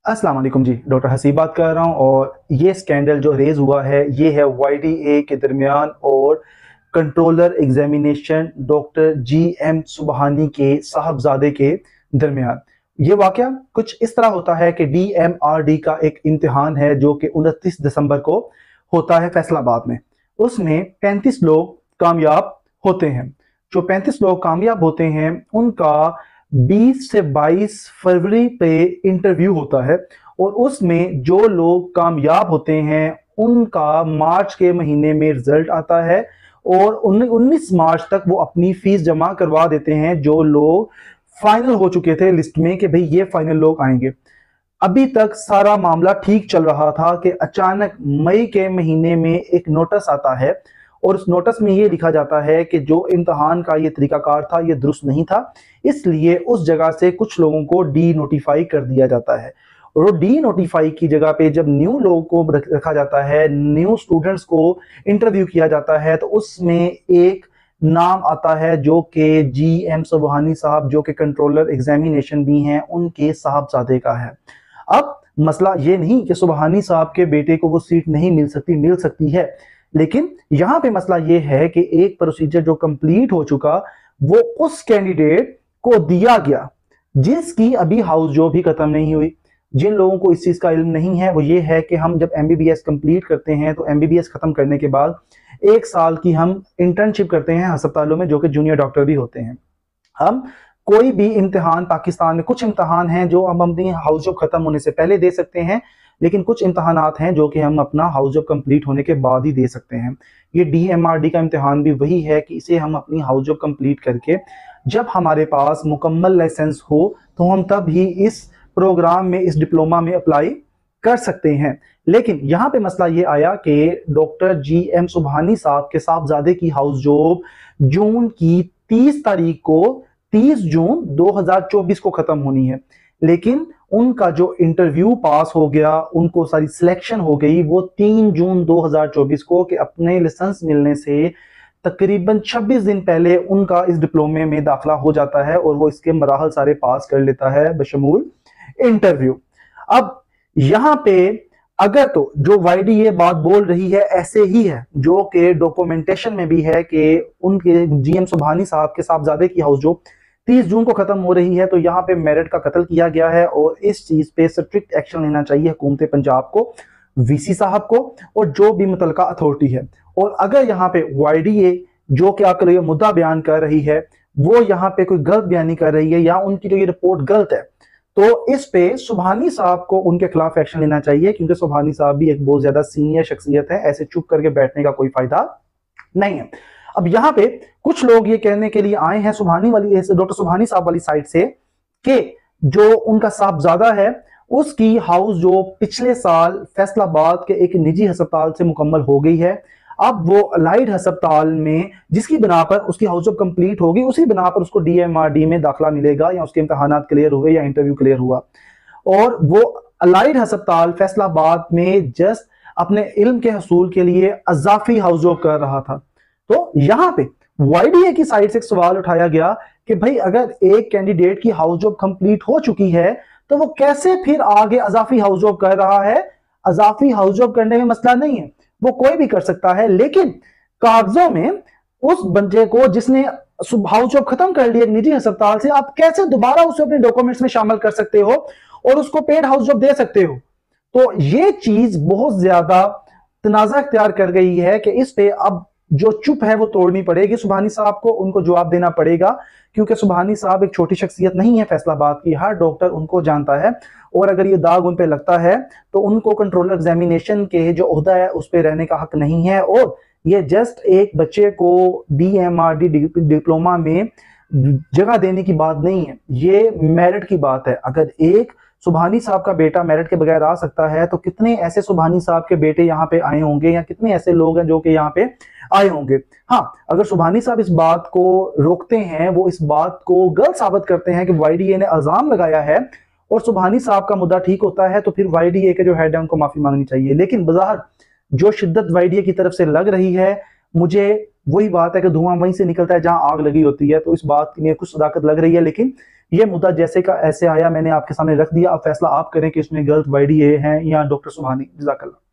अस्सलाम वालेकुम जी, डॉक्टर हसीब बात कर रहा हूँ। और ये स्कैंडल जो रेज हुआ है ये है वाईडीए के दरमियान और controller examination doctor GM Subhani के साहबजादे के दरमियान। ये वाकया कुछ इस तरह होता है कि डीएमआरडी का एक इम्तिहान है जो कि 29 दिसंबर को होता है फैसलाबाद में। उसमें 35 लोग कामयाब होते हैं। जो 35 लोग कामयाब होते हैं उनका 20 से 22 फरवरी पे इंटरव्यू होता है और उसमें जो लोग कामयाब होते हैं उनका मार्च के महीने में रिजल्ट आता है और 19 मार्च तक वो अपनी फीस जमा करवा देते हैं जो लोग फाइनल हो चुके थे लिस्ट में कि भाई ये फाइनल लोग आएंगे। अभी तक सारा मामला ठीक चल रहा था कि अचानक मई के महीने में एक नोटिस आता है और उस नोटिस में ये लिखा जाता है कि जो इम्तहान का ये तरीकाकार था ये दुरुस्त नहीं था, इसलिए उस जगह से कुछ लोगों को डी नोटिफाई कर दिया जाता है। और वो डी नोटिफाई की जगह पे जब न्यू लोगों को रखा जाता है, न्यू स्टूडेंट्स को इंटरव्यू किया जाता है, तो उसमें एक नाम आता है जो कि जीएम सुबहानी साहब जो कि कंट्रोलर एग्जामिनेशन भी हैं उनके साहबजादे का है। अब मसला ये नहीं कि सुबहानी साहब के बेटे को वो सीट नहीं मिल सकती है, लेकिन यहां पे मसला ये है कि एक प्रोसीजर जो कंप्लीट हो चुका वो उस कैंडिडेट को दिया गया जिसकी अभी हाउस जॉब भी खत्म नहीं हुई। जिन लोगों को इस चीज का इल्म नहीं है वो ये है कि हम जब एमबीबीएस कंप्लीट करते हैं तो एमबीबीएस खत्म करने के बाद 1 साल की हम इंटर्नशिप करते हैं अस्पतालों में, जो कि जूनियर डॉक्टर भी होते हैं। हम कोई भी इम्तिहान पाकिस्तान में, कुछ इम्तिहान हैं जो हम अपनी हाउस जॉब खत्म होने से पहले दे सकते हैं, लेकिन कुछ इम्तिहानात हैं जो कि हम अपना हाउस जॉब कंप्लीट होने के बाद ही दे सकते हैं। ये डीएमआरडी का इम्तिहान भी वही है कि इसे हम अपनी हाउस जॉब कंप्लीट करके जब हमारे पास मुकम्मल लाइसेंस हो तो हम तब ही इस प्रोग्राम में, इस डिप्लोमा में अप्लाई कर सकते हैं। लेकिन यहाँ पे मसला ये आया कि डॉक्टर जीएम सुबहानी साहब के साहबजादे की हाउस जॉब जून की 30 तारीख को, 30 जून 2024 को खत्म होनी है, लेकिन उनका जो इंटरव्यू पास हो गया, उनको सारी सिलेक्शन हो गई वो 3 जून 2024 को, कि अपने लाइसेंस मिलने से तकरीबन 26 दिन पहले उनका इस डिप्लोमे में दाखिला हो जाता है और वो इसके मराहल सारे पास कर लेता है बशमूल इंटरव्यू। अब यहां पे अगर तो जो वाईडीए बात बोल रही है ऐसे ही है, जो कि डॉक्यूमेंटेशन में भी है कि उनके जीएम सुबहानी साहब के साहबजादे की हाउस जो 30 जून को खत्म हो रही है, तो यहाँ पे मेरिट का कत्ल किया गया है और इस चीज पे स्ट्रिक्ट एक्शन लेना चाहिए हुकूमत पंजाब को, वीसी साहब को और जो भी मुतलका अथॉरिटी है। और अगर यहाँ पे वाईडीए जो कि आकर ये मुद्दा बयान कर रही है वो यहाँ पे कोई गलत बयानी कर रही है या उनकी जो ये रिपोर्ट गलत है, तो इस पे सुबहानी साहब को उनके खिलाफ एक्शन लेना चाहिए, क्योंकि सुबहानी साहब भी एक बहुत ज्यादा सीनियर शख्सियत है, ऐसे चुप करके बैठने का कोई फायदा नहीं है। अब यहाँ पे कुछ लोग ये कहने के लिए आए हैं सुबहानी वाली, डॉक्टर सुबहानी साहब वाली साइड से, कि जो उनका साहबजादा है उसकी हाउस जो पिछले साल फैसलाबाद के एक निजी अस्पताल से मुकम्मल हो गई है, अब वो अलाइड अस्पताल में जिसकी बिना पर उसकी हाउस जॉब कंप्लीट होगी उसी बिना पर उसको डीएमआरडी में दाखिला मिलेगा या उसके इम्तहानात क्लियर हुए या इंटरव्यू क्लियर हुआ, और वो अलाइड अस्पताल फैसलाबाद में जस्ट अपने इल्म के हसूल के लिए अजाफी हाउस जॉब कर रहा था। तो यहाँ पे वाईडीए की साइड से एक सवाल उठाया गया कि भाई अगर एक कैंडिडेट की हाउस जॉब कंप्लीट हो चुकी है तो वो कैसे फिर आगे अजाफी हाउस जॉब कर रहा है। अजाफी हाउस जॉब करने में मसला नहीं है, वो कोई भी कर सकता है, लेकिन कागजों में उस बंदे को जिसने हाउस जॉब खत्म कर लिया निजी अस्पताल से, आप कैसे दोबारा उसे अपने डॉक्यूमेंट्स में शामिल कर सकते हो और उसको पेड हाउस जॉब दे सकते हो। तो ये चीज बहुत ज्यादा तनाजा इख्तियार कर गई है कि इस पे अब जो चुप है वो तोड़नी पड़ेगी सुबहानी साहब को, उनको जवाब देना पड़ेगा, क्योंकि सुबहानी साहब एक छोटी शख्सियत नहीं है फैसलाबाद की, हर डॉक्टर उनको जानता है और अगर ये दाग उन पे लगता है तो उनको कंट्रोलर एग्जामिनेशन के जो ओहदा है उस पे रहने का हक नहीं है। और ये जस्ट एक बच्चे को डीएमआरडी डिप्लोमा में जगह देने की बात नहीं है, ये मेरिट की बात है। अगर एक सुबहानी साहब का बेटा मेरिट के बगैर आ सकता है तो कितने ऐसे सुबहानी साहब के बेटे यहाँ पे आए होंगे या कितने ऐसे लोग हैं जो कि यहाँ पे आए होंगे। हाँ, अगर सुबहानी साहब इस बात को रोकते हैं, वो इस बात को गलत साबित करते हैं कि वाईडीए ने इल्जाम लगाया है और सुबहानी साहब का मुद्दा ठीक होता है, तो फिर वाईडीए के जो हेड है उनको माफी मांगनी चाहिए। लेकिन बाहर जो शिद्दत वाईडीए की तरफ से लग रही है, मुझे वही बात है कि धुआं वहीं से निकलता है जहां आग लगी होती है, तो इस बात में कुछ सदाकत लग रही है, लेकिन ये मुद्दा जैसे का ऐसे आया, मैंने आपके सामने रख दिया, अब फैसला आप करें कि इसमें गलत YDA हैं या डॉक्टर सुबहानी। जज़ाकल्लाह।